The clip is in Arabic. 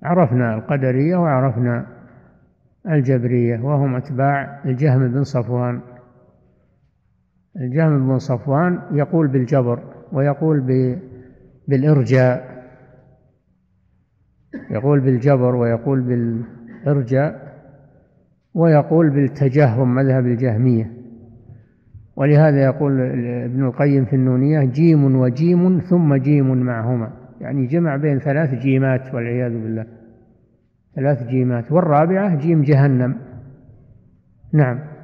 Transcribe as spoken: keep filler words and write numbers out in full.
عرفنا القدرية وعرفنا الجبرية، وهم أتباع الجهم بن صفوان. الجهم بن صفوان يقول بالجبر ويقول بالإرجاء، يقول بالجبر ويقول بالإرجاء ويقول بالتجهم، مذهب الجهمية. ولهذا يقول ابن القيم في النونية: جيم وجيم ثم جيم معهما، يعني جمع بين ثلاث جيمات والعياذ بالله، ثلاث جيمات، والرابعة جيم جهنم. نعم.